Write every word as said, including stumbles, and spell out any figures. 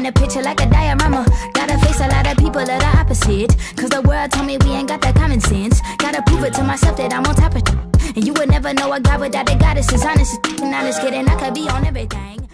paint a picture like a diorama. Gotta face a lot of people that are opposite, cause the world told me we ain't got that common sense. Gotta prove it to myself that I'm on top of it. And you would never know a guy without a goddess is honest. And honest kidding, I could be on everything.